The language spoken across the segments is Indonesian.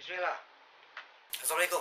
Bismillah. Assalamualaikum.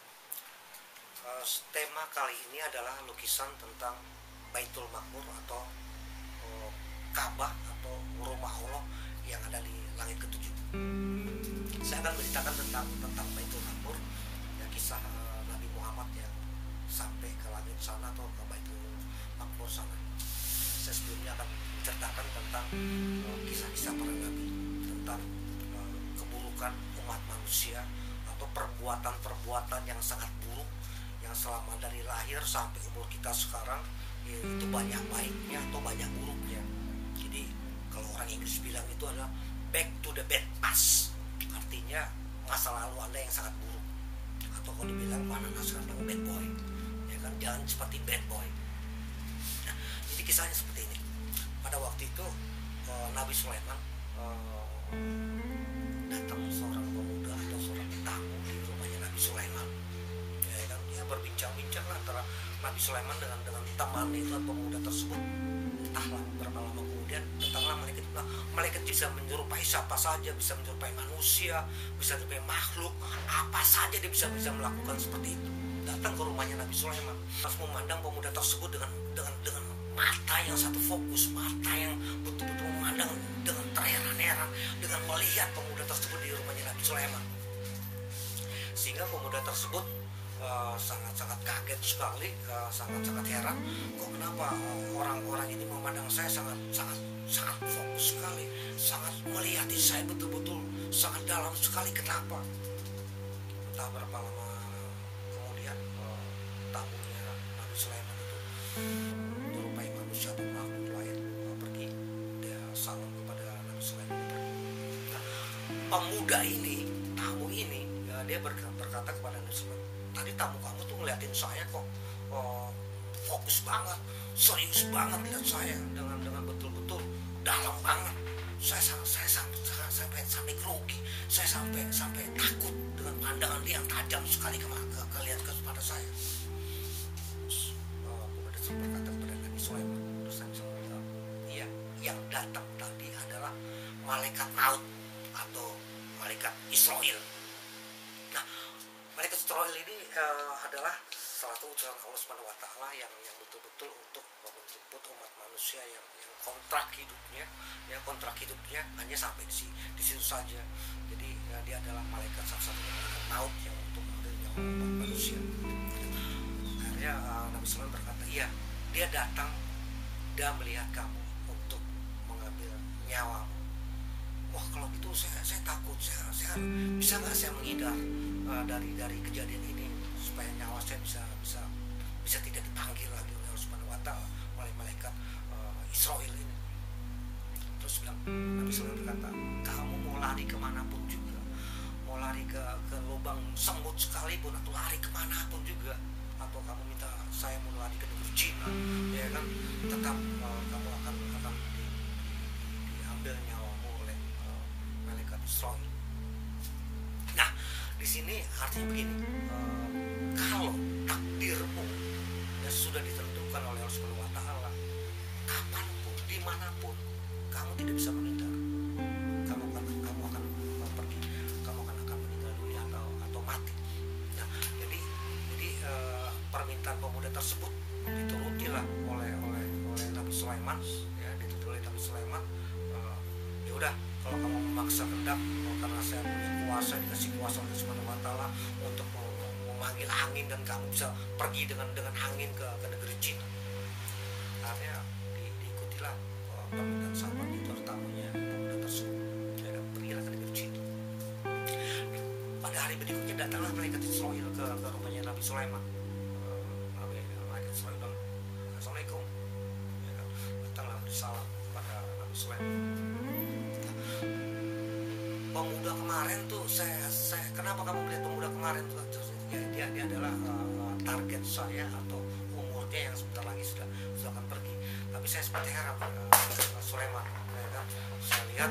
Tema kali ini adalah lukisan tentang Baitul Maqmur atau Ka'bah atau rumah Allah yang ada di langit ketujuh. Saya akan menceritakan tentang Baitul Maqmur, ya, kisah Nabi Muhammad yang sampai ke langit sana atau ke Baitul Maqmur sana. Saya sebelumnya akan menceritakan tentang kisah-kisah para nabi, tentang keburukan umat manusia atau perbuatan-perbuatan yang sangat buruk yang selama dari lahir sampai umur kita sekarang, ya, itu banyak baiknya atau banyak buruknya. Jadi kalau orang Inggris bilang itu adalah back to the bad past, artinya masa lalu Anda yang sangat buruk, atau kalau dibilang mana sekarang bad boy, ya kan, jangan seperti bad boy. Nah, jadi kisahnya seperti ini. Pada waktu itu Nabi Sulaiman datang seorang pemuda atau seorang tamu di rumahnya Nabi Sulaiman, ya kan, dia berbincang-bincang antara Nabi Sulaiman dengan teman itu atau pemuda tersebut. Entahlah berapa lama kemudian datanglah malaikat. Malaikat bisa menyerupai siapa saja, bisa menyerupai manusia, bisa menyerupai makhluk apa saja, dia bisa melakukan seperti itu. Datang ke rumahnya Nabi Sulaiman, harus memandang pemuda tersebut dengan mata yang satu fokus, mata yang betul-betul memandang dengan terheran-heran, dengan melihat pemuda tersebut di rumahnya Nabi Sulaiman. Sehingga pemuda tersebut sangat-sangat kaget sekali, sangat-sangat heran, kok kenapa orang-orang ini memandang saya sangat fokus sekali, sangat melihati saya betul-betul sangat dalam sekali, kenapa? Entah berapa lama kemudian tamunya Nabi Sulaiman itu menyerupai manusia atau makhluk lain pergi, dia salam kepada Nabi Sulaiman. Nah, pemuda ini, tamu ini, dia berkata kepada Nabi Sulaiman, tadi tamu kamu tuh ngeliatin saya kok fokus banget, serius banget lihat saya dengan betul-betul dalam banget. Saya sampai grogi, saya sampai takut dengan pandangan dia yang tajam sekali lihat kepada saya. Pemuda berkata kepada Nabi Sulaiman, terus Nabi Sulaiman bilang, iya, yang datang tadi adalah malaikat maut atau malaikat Israel. Nah, malaikat Israel ini adalah salah satu utusan Allah Subhanahu wa Ta'ala yang betul-betul untuk menjemput umat manusia yang kontrak hidupnya hanya sampai di situ saja. Jadi dia adalah malaikat, salah satunya malaikat maut yang untuk mengambil nyawa umat manusia. Akhirnya Nabi Sulaiman berkata, iya, dia datang dan melihat kamu untuk mengambil nyawamu. Wah, kalau gitu saya takut, saya bisa nggak saya menghindar dari kejadian ini supaya nyawa saya bisa tidak dipanggil lagi oleh Allah Subhanahu wa Ta'ala, oleh malaikat Israel ini. Terus bilang, Nabi Sulaiman berkata, kamu mau lari kemanapun juga, mau lari ke lubang semut sekalipun, atau lari kemanapun juga, atau kamu minta saya mau lari ke negeri Cina, ya kan, tetap kamu akan diambil nyawamu oleh malaikat Israel. Nah, di sini artinya begini, kalau takdirmu yang sudah ditentukan oleh Allah Subhanahu wa Ta'ala, kapanpun, dimanapun, kamu tidak bisa menghindar. Kamu akan pergi, kamu akan meninggal dunia atau mati. Nah, jadi permintaan pemuda tersebut diturutilah oleh Nabi Sulaiman, ya, dituruti oleh Nabi Sulaiman. Ya udah, kalau kamu memaksa kehendak, karena saya punya kuasa, dikasih kuasa oleh Subhanahu wa Ta'ala untuk memanggil angin dan kamu bisa pergi dengan angin ke negeri Cina. Akhirnya diikutilah permintaan sahabat itu, tamunya pemuda tersebut, ya, pergilah ke negeri Cina. Pada hari berikutnya datanglah malaikat Israel ke rumahnya Nabi Sulaiman. Malaikat Israel bilang, Assalamualaikum, ya, datanglah bersalam kepada Nabi Sulaiman. Pemuda kemarin tuh saya kenapa kamu melihat pemuda kemarin tuh? Dia adalah target saya, atau umurnya yang sebentar lagi sudah akan pergi. Tapi saya seperti heran, Sulaiman, ya kan? Saya lihat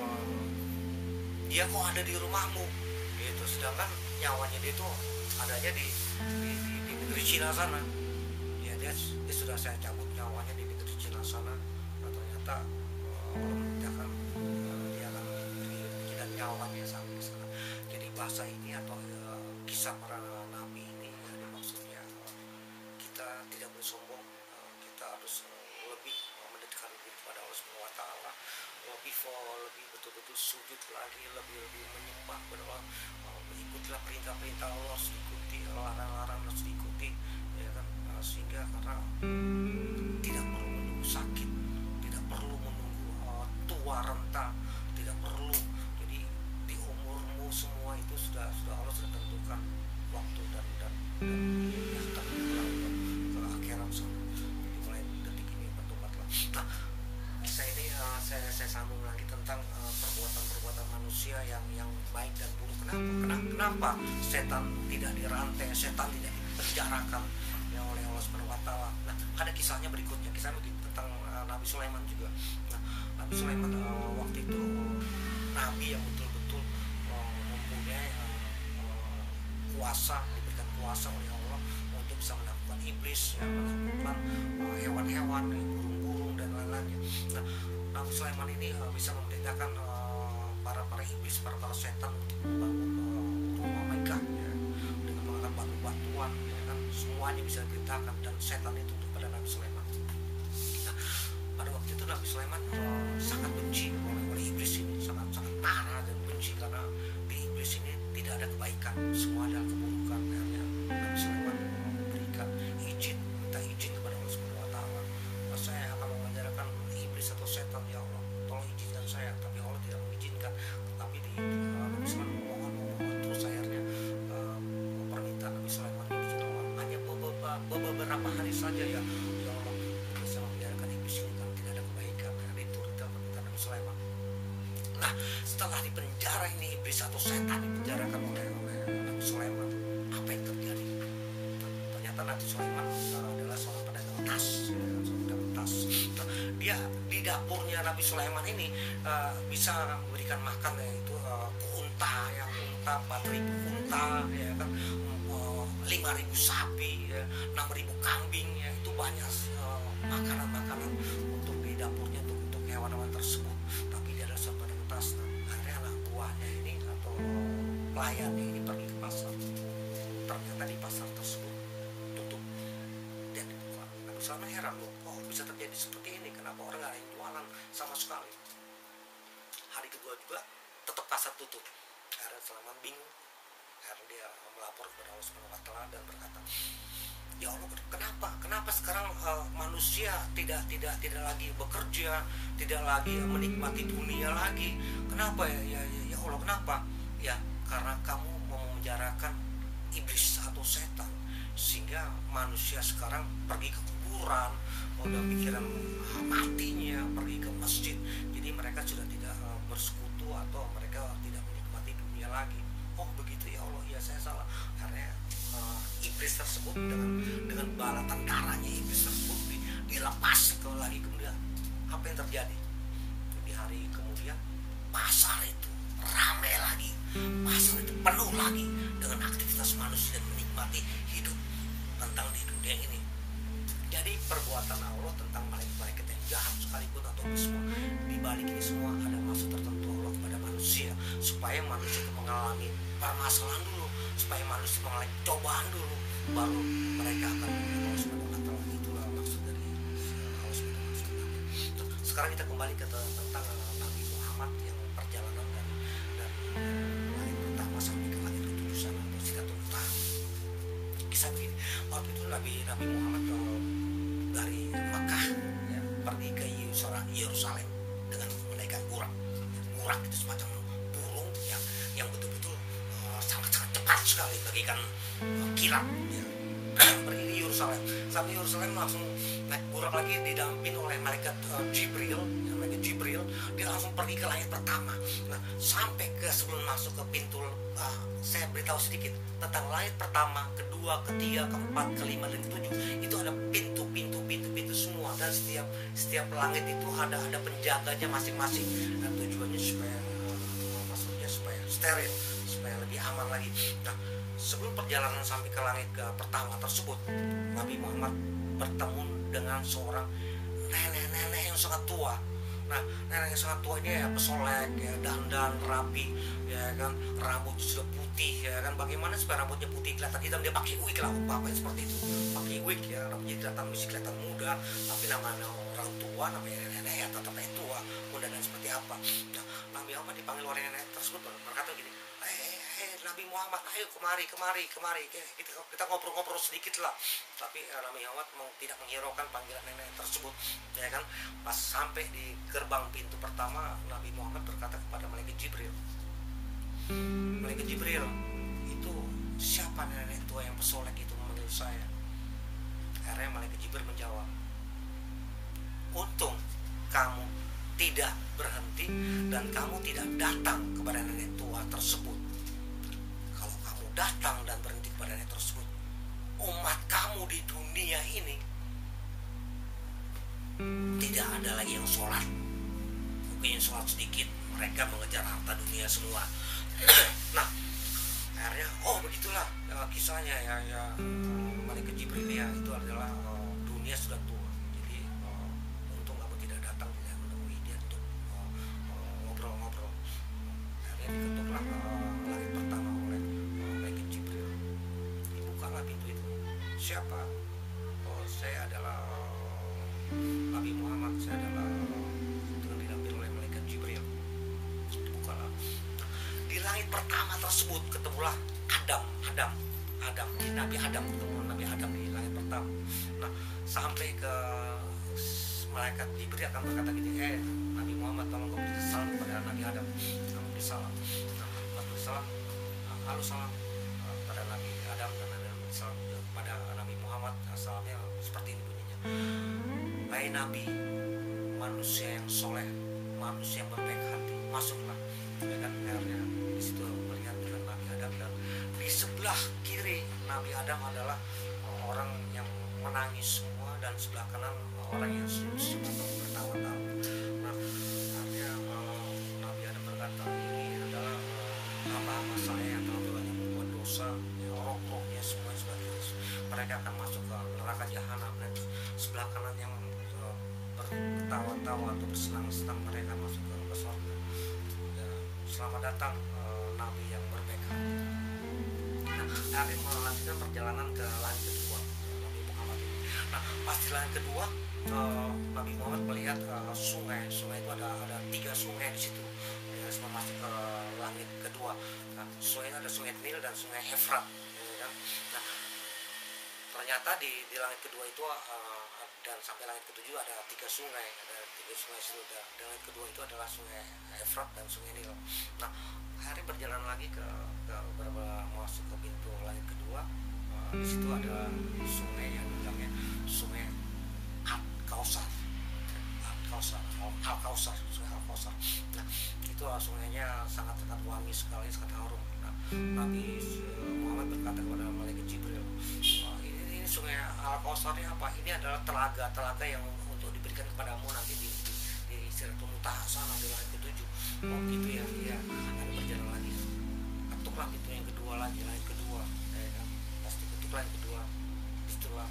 dia kok ada di rumahmu, gitu. Sedangkan nyawanya dia tuh adanya di negeri Cina sana. Ya, dia sudah saya cabut nyawanya di negeri Cina sana. Nah, ternyata dia akan nyawanya sampai sana. Jadi bahasa ini atau kisah para nabi ini maksudnya kita tidak boleh sombong, kita harus lebih mendekatkan diri kepada Allah Subhanahu wa taala, lebih betul-betul sujud lagi, lebih menyembah kepada Allah, ikutilah perintah-perintah Allah, harus diikuti, larang-larang harus diikuti, ya kan, sehingga karena tidak perlu menunggu sakit, tidak perlu menunggu tua renta, tidak perlu. Jadi di umurmu semua itu sudah Allah sudah tentukan waktu dan yang terpulang ke akhirat sana. Jadi mulai detik ini bertobatlah. Nah, kisah ini saya sambung lagi tentang perbuatan manusia yang baik dan buruk. Kenapa setan tidak dirantai, setan tidak dipenjarakan ya oleh Allah Subhanahu wa taala. Nah, ada kisahnya berikutnya, kisah begitu tentang Nabi Sulaiman juga. Nah, Nabi Sulaiman waktu itu nabi yang betul-betul mempunyai kuasa, diberikan kuasa oleh Allah untuk bisa menaklukkan iblis, ya, menaklukkan hewan-hewan, burung-burung dan lain-lainnya. Nah, Nabi Sulaiman ini bisa memerintahkan para iblis, para setan untuk membangun rumah Mekah, ya, dengan mengangkat batu-batuan, ya kan, semuanya bisa diperintahkan, dan setan itu untuk pada Nabi Sulaiman. Nah, pada waktu itu Nabi Sulaiman sangat benci oleh iblis ini, sangat marah dan benci karena di iblis ini tidak ada kebaikan, semua adalah keburukan. Akhirnya Nabi Sulaiman memberikan minta izin kepada Allah Subhanahu wa taala, saya akan mengajarkan iblis atau setan, ya Allah tolong izinkan saya. Tapi Allah tidak mengizinkan, tapi Nabi Sulaiman mohon terus. Akhirnya permintaan Nabi Sulaiman izin Allah hanya beberapa hari saja, ya Allah bisa membiarkan iblis ini kan tidak ada kebaikan. Akhirnya itu permintaan Nabi Sulaiman. Nah, setelah dipenjara ini iblis atau setan dipenjarakan oleh Nabi Sulaiman, apa yang terjadi? Ternyata Nabi Sulaiman adalah seorang pedagang tas, Dia di dapurnya Nabi Sulaiman ini bisa memberikan makan, yaitu unta, 4.000 unta, ya kan, 5.000 sapi, ya, 6.000 kambing, ya, itu banyak makanan untuk di dapurnya untuk hewan-hewan tersebut. Tapi dia adalah seorang pedagang tas. Akhirnya anak buahnya ini atau pelayannya ini pergi ke pasar. Ternyata di pasar tersebut tutup dan dibuka. Nabi Sulaiman heran, loh, bisa terjadi seperti ini, kenapa orang nggak ada yang jualan sama sekali. Hari kedua juga tetap pasar tutup. Akhirnya Sulaiman bingung. Akhirnya dia melapor kepada Allah Subhanahu wa taala dan berkata, ya Allah, kenapa sekarang manusia tidak lagi bekerja, tidak lagi menikmati dunia lagi? Kenapa ya Allah, kenapa? Ya karena kamu mau memenjarakan iblis atau setan, sehingga manusia sekarang pergi ke kuburan, udah pikiran matinya, pergi ke masjid. Jadi mereka sudah tidak bersekutu atau mereka tidak menikmati dunia lagi. Oh begitu, ya Allah, ya saya salah. Karena iblis tersebut dengan bala tentaranya iblis tersebut dilepas lagi. Kemudian apa yang terjadi? Di hari kemudian pasar itu ramai lagi, pasar itu penuh lagi dengan aktivitas manusia dan menikmati hidup tentang di dunia ini. Jadi perbuatan Allah tentang malaikat yang jahat sekalipun atau semua, di balik ini semua ada maksud tertentu Allah kepada manusia, supaya manusia itu mengalami permasalahan dulu, supaya manusia mengalami cobaan dulu, baru mereka akan mengenal Allah Subhanahu wa taala. Itulah maksud dari Allah Subhanahu wa taala. Sekarang kita kembali ke tentang Nabi Muhammad yang perjalanan dari langit pertama sampai ke langit ketujuh sana, atau Sidratul Muntaha. Kisah begini, waktu itu Nabi Muhammad dari Makkah, ya, pergi ke Yerusalem dengan menaikkan burak itu semacam burung yang betul-betul sangat-sangat cepat sekali bagikan kilat, ya. Pergi ke Yerusalem, sampai Yerusalem langsung naik burak lagi didamping oleh malaikat Jibril, dia langsung pergi ke langit pertama. Nah, sampai ke sebelum masuk ke pintu, saya beritahu sedikit tentang langit pertama, kedua, ketiga, keempat, kelima, dan ketujuh. Itu ada pintu semua, dan setiap langit itu ada penjaganya masing-masing. Dan tujuannya supaya steril, supaya lebih aman lagi. Nah, sebelum perjalanan sampai ke langit pertama tersebut, Nabi Muhammad bertemu dengan seorang nenek yang sangat tua. Nah, nenek yang sangat tua ini ya pesolek, ya dandan rapi, ya kan, rambut sudah putih, ya kan. Bagaimana supaya rambutnya putih kelihatan hitam? Dia pakai wig lah, umpamanya seperti itu. Pakai wig ya, rambutnya kelihatan masih kelihatan muda, tapi namanya orang tua, namanya nenek ya tetap tua, muda dan seperti apa. Nah, Nabi Muhammad dipanggil oleh nenek tersebut berkata gini, Nabi Muhammad, ayo kemari. Kita ngobrol-ngobrol sedikit lah. Tapi Nabi Muhammad tidak menghiraukan panggilan nenek tersebut, ya kan. Pas sampai di gerbang pintu pertama, Nabi Muhammad berkata kepada malaikat Jibril, malaikat Jibril, itu siapa nenek tua yang pesolek itu memanggil saya? Akhirnya malaikat Jibril menjawab, untung kamu tidak berhenti dan kamu tidak datang kepada nenek tua tersebut. Kalau kamu datang dan berhenti kepada nenek tersebut, umat kamu di dunia ini tidak ada lagi yang sholat. Mungkin yang sholat sedikit, mereka mengejar harta dunia semua. Nah, akhirnya begitulah kisahnya ya malaikat Jibril ya, itu adalah dunia sudah tua. Jadi untung kamu tidak datang, tidak menemui dia untuk ngobrol-ngobrol. Akhirnya diketuklah langit pertama oleh malaikat Jibril. Dibukalah pintu itu. Siapa? Saya adalah Nabi Muhammad, saya adalah, dengan didampingi oleh malaikat Jibril. Dibukalah. Di langit pertama tersebut ketemulah Nabi Adam, ketemu Nabi Adam di langit pertama. Nah, sampai ke malaikat Jibril akan berkata gini, Nabi Muhammad, tolong kamu beri salam kepada Nabi Adam. Kamu beri salam. Nah, pas beri salam, halo salam pada Nabi Adam, dan Nabi beri salam kepada Nabi Muhammad. Salamnya seperti ini bunyinya, hai Nabi, manusia yang soleh, manusia yang berbaik hati, masuklah. Ya kan, akhirnya di situ melihat dengan Nabi Adam, dan di sebelah kiri Nabi Adam adalah orang yang menangis semua, dan sebelah kanan orang yang senyum atau bertawa-tawa. Nah, akhirnya Nabi Adam berkata, ini adalah hamba-hamba saya yang telah banyak membuat dosa, ya, roh-rohnya semua sebagainya. Mereka akan masuk ke neraka jahanam, dan sebelah kanan yang bertawa-tawa atau bersenang-senang, mereka masuk ke surga. Ya, selamat datang Nabi yang berbaik hati. Nah, akhirnya melanjutkan perjalanan ke langit kedua Nabi Muhammad ini. Nah, pas di langit kedua Nabi Muhammad melihat sungai itu ada 3 sungai di situ. Ya, sebelum masuk ke langit kedua. Nah, sungai ada sungai Nil dan sungai Efrat. Ya, kan? Nah, ternyata di langit kedua itu dan sampai langit ke-7 ada 3 sungai, situ. Dan langit kedua itu adalah sungai Efrat dan sungai Nil. Nah, hari berjalan lagi ke beberapa masuk ke pintu langit kedua. Di situ ada sungai yang namanya sungai Al-Kausar. Sungai Al-Kausar. Nah, itu sungainya sangat wangi sekali, sangat harum. Nah, Nabi Muhammad berkata kepada malaikat Jibril, ini sungai Al-Kausar ini apa? Ini adalah telaga yang untuk diberikan kepadamu nanti di Sidratul Muntaha sana di langit ke-7. Gitu ya, iya. Akan berjalan lagi. Ketuklah pintu yang kedua lagi, langit kedua. Kan? Pasti ketuk langit kedua. Disitulah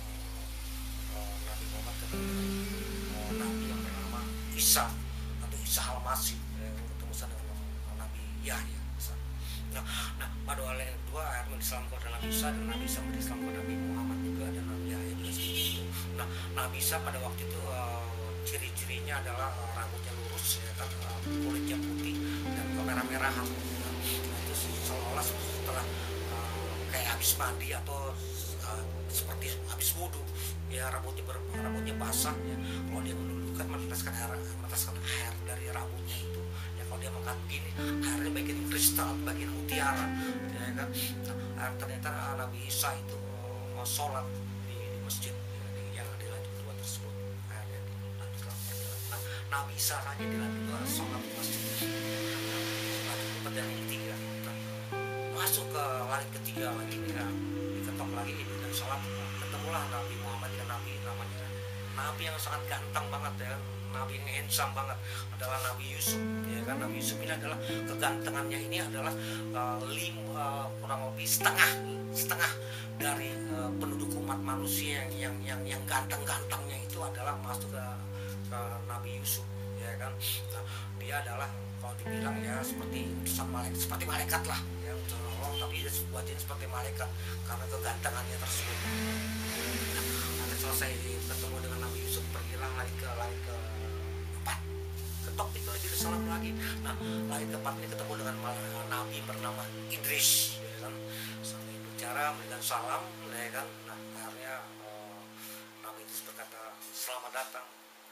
Nabi Muhammad ketemu Nabi yang bernama Isa atau Isa Al-Masih, ketemu sana dengan Nabi Yahya. Nah, pada awal yang kedua akhirnya Islam kepada Nabi Isa, dan Nabi Isa berislam kepada Nabi Muhammad juga, dan Nabi Yahya juga seperti itu. Nah, Nabi Isa pada waktu itu ciri-cirinya adalah rambutnya lurus, ya kan, kulitnya putih dan kemerah-merahan. Nah, itu seolah-olah setelah kayak habis mandi atau seperti habis wudhu, ya rambutnya basah, ya. Kalau dia menundukkan meneteskan air dari rambutnya itu, ya kalau dia makan begini, airnya bagian kristal, bagian mutiara, ya kan. Nah, ternyata Nabi Isa itu mau sholat di masjid yang di langit kedua tersebut. Akhirnya dilanjutkan perjalanan. Nah, Nabi Isa saja di langit kedua sholat di masjid. Lanjut ke perjalanan yang ketiga. Nah, masuk ke langit ketiga lagi, ya, diketok lagi ini dan sholat. Ketemulah Nabi Muhammad dan Nabi namanya Nabi yang sangat ganteng banget, ya, Nabi yang handsome banget, adalah Nabi Yusuf, ya kan. Nabi Yusuf ini adalah kegantengannya ini adalah kurang lebih setengah dari penduduk umat manusia yang ganteng-gantengnya itu adalah masuk ke Nabi Yusuf, ya ya kan. Nah, dia adalah kalau dibilang ya seperti utusan malaikat, seperti malaikat lah ya, utusan Allah, tapi dia buatin seperti malaikat karena kegantengannya tersebut. Nah, nanti selesai ketemu dengan Nabi Yusuf, pergilah lari ke 4, ketok itu lagi salam lagi. Nah, lari ke 4 ini ketemu dengan Nabi bernama Idris ya kan, sambil bicara memberikan salam ya kan. Nah, akhirnya Nabi Idris berkata, selamat datang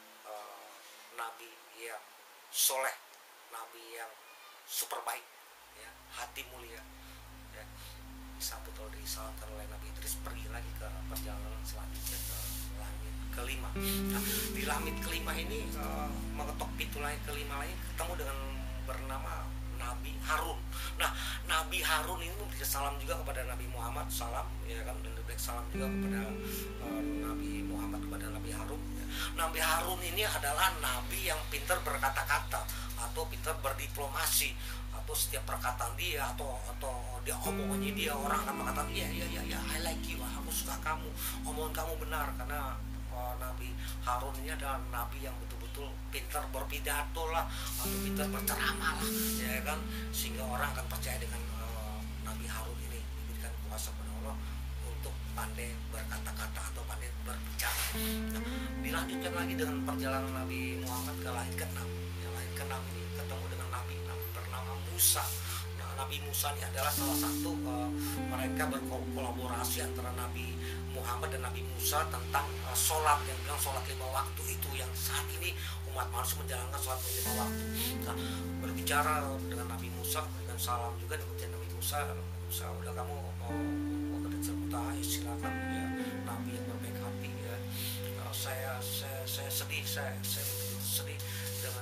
Nabi yang soleh, Nabi yang super baik ya, hati mulia ya. Disambut oleh disalamkan oleh Nabi Idris, pergi lagi ke perjalanan selanjutnya ke langit kelima. Nah, di langit kelima ini mengetok pintu langit kelima lagi ketemu dengan bernama Nabi Harun. Nah, Nabi Harun ini memberi salam juga kepada Nabi Muhammad, salam ya kan, dan diberi salam juga kepada Nabi Muhammad kepada Nabi Harun ya. Nabi Harun ini adalah nabi yang pintar berkata-kata atau pintar berdiplomasi, atau setiap perkataan dia atau dia omongannya dia, orang akan mengatakan ya I like you, aku suka kamu, omongan kamu benar. Karena Nabi Harun ini adalah nabi yang betul-betul pintar berpidato lah, atau pintar berceramah lah ya kan, sehingga orang akan percaya dengan Nabi Harun ini diberikan kuasa kepada Allah untuk pandai berkata-kata atau pandai berbicara. Nah, dilanjutkan lagi dengan perjalanan Nabi Muhammad ke langit ke-6. Yang langit ke-6 ini ketemu dengan nabi bernama Musa. Nah, Nabi Musa ini adalah salah satu mereka berkolaborasi antara Nabi Muhammad dan Nabi Musa tentang sholat, yang bilang sholat 5 waktu itu yang saat ini umat manusia menjalankan sholat 5 waktu. Nah, berbicara dengan Nabi Musa, memberikan salam juga dengan Nabi Musa, udah kamu mau ke Dajjal, silakan ya, Nabi yang berbaik hati ya. Saya sedih, saya sedih dengan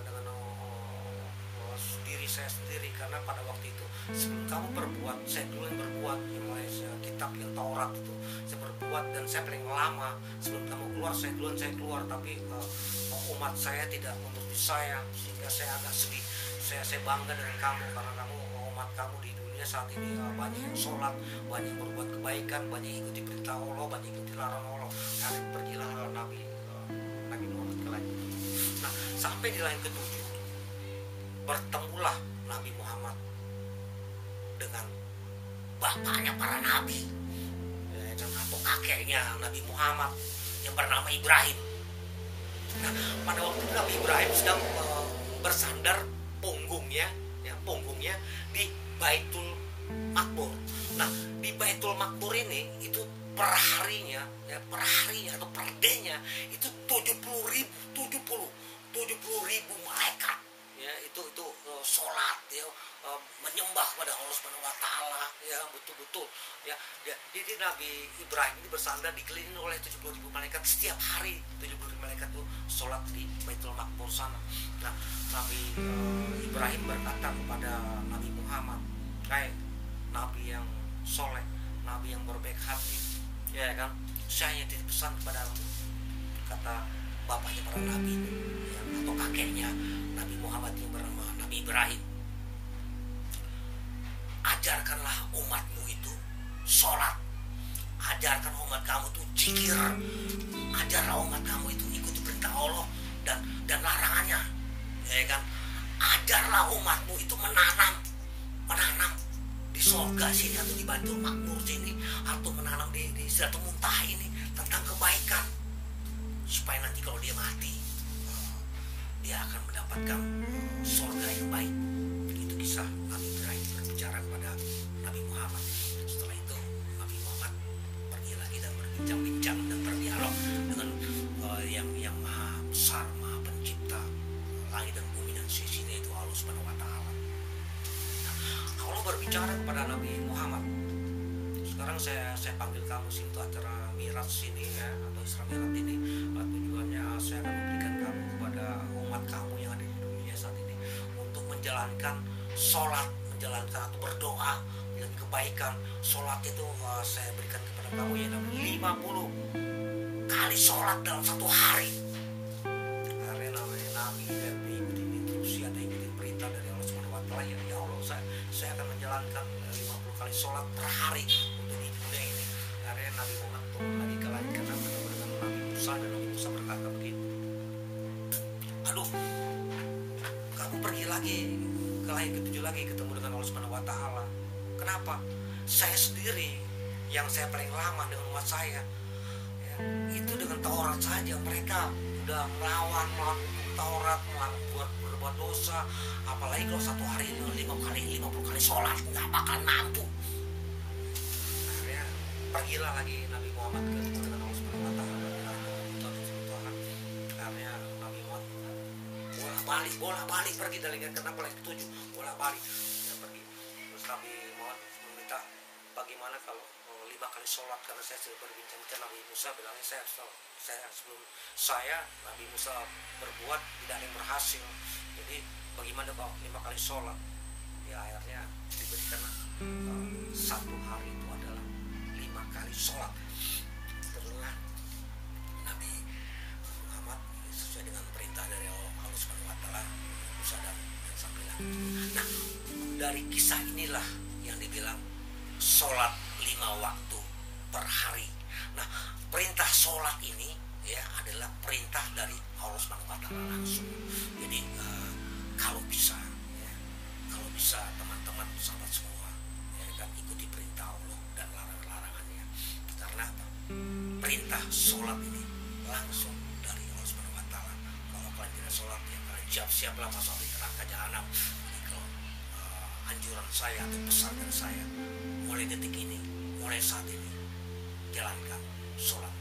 diri saya sendiri, karena pada waktu itu sebelum kamu berbuat, saya dulu yang berbuat, yang kitab yang Taurat itu saya berbuat, dan saya paling lama sebelum kamu keluar, saya keluar, tapi umat saya tidak menuruti saya, sehingga saya agak sedih. Saya bangga dengan kamu, karena kamu, umat kamu di dunia saat ini banyak yang sholat, banyak yang berbuat kebaikan, banyak yang ikuti perintah Allah, banyak yang ikuti larangan Allah. Nah, pergilah Nabi Muhammad ke langit. Nah, sampai di langit ke-7 bertemulah Nabi Muhammad dengan bapaknya para nabi ya, atau kakeknya Nabi Muhammad yang bernama Ibrahim. Nah, pada waktu itu Nabi Ibrahim sedang bersandar punggungnya di Baitul Maqbur. Nah, di Baitul Maqbur ini itu per harinya atau per day-nya itu 70.000 malaikat ya, itu sholat ya, menyembah pada Allah Subhanahu wa taala ya, betul-betul ya. Jadi Nabi Ibrahim ini bersandar dikelilingi oleh 70.000 malaikat setiap hari. 70.000 malaikat itu sholat di Baitul Maqbur sana. Nah, Nabi Ibrahim berkata kepada Nabi Muhammad, "Hai nabi yang soleh, nabi yang berbaik hati ya kan, saya titip pesan kepadamu," kata bapaknya para nabi ya, atau kakeknya Nabi Muhammad yang bernama Nabi Ibrahim. Ajarkanlah umatmu itu sholat, ajarkan umat kamu itu zikir, ajarlah umat kamu itu ikuti perintah Allah dan larangannya ya kan. Ajarlah umatmu itu menanam di surga sini, atau di Baitul Maqbur sini, atau menanam di Sidratul Muntaha ini tentang kebaikan, supaya nanti kalau dia mati dia akan mendapatkan surga yang baik. Itu kisah Nabi Ibrahim berbicara kepada Nabi Muhammad. Setelah itu Nabi Muhammad pergi lagi dan berbincang-bincang dan berdialog dengan yang maha besar, maha pencipta langit dan bumi dan sisinya, itu Allah Subhanahu wa taala. Nah, Allah berbicara kepada Nabi Muhammad, sekarang saya panggil kamu sini untuk acara Mi'raj sini ya, atau Isra Mi'raj ini. Tujuannya saya akan memberikan kamu kepada umat kamu yang ada di dunia saat ini untuk menjalankan sholat, menjalankan atau berdoa dengan kebaikan. Sholat itu saya berikan kepada kamu yang 50 kali sholat dalam satu hari. Karena namanya Nabi dan ikutin instruksi, ada ikutin perintah dari Allah Subhanahu wa taala, ya Allah saya akan menjalankan 50 kali sholat per hari untuk di dunia ini. Karena Nabi Muhammad turun lagi ke langit karena bertemu dengan Nabi Musa, dan Nabi Musa berkata begini, aduh lahir ketujuh lagi ketemu dengan Allah Subhanahu wa taala. Kenapa? Saya sendiri yang saya paling lama dengan umat saya ya, itu dengan Taurat saja mereka udah melawan Taurat, berbuat dosa. Apalagi kalau satu hari 50 kali sholat, nggak bakal mampu. Akhirnya pergilah lagi Nabi Muhammad ke dengan Allah Subhanahu wa taala. Akhirnya Nabi Muhammad bolak-balik pergi dari kenapa lagi ketujuh, bolak-balik ya, pergi. Terus Nabi Muhammad meminta bagaimana kalau 5 kali sholat, karena saya sudah berbincang-bincang. Nabi Musa bilangnya sebelum saya Nabi Musa berbuat tidak ada yang berhasil, jadi bagaimana kalau 5 kali sholat. Ya akhirnya diberikan satu hari itu adalah 5 kali sholat. Setelah Nabi Muhammad sesuai dengan perintah dari Allah Subhanahu wa taala, Musa dan Sambilan. Nah, dari kisah inilah yang dibilang sholat 5 waktu per hari. Nah, perintah sholat ini ya adalah perintah dari Allah Subhanahu wa taala langsung. Jadi kalau bisa teman-teman sahabat semua ya kan ikuti perintah Allah dan larangannya. Karena apa? Perintah sholat ini langsung dari Allah Subhanahu wa taala. Kalau kalian tidak sholat ya kalian siap-siaplah masuk di neraka jahanam. Jadi kalau anjuran saya atau pesan dari saya mulai detik ini, mulai saat ini, jalankan sholat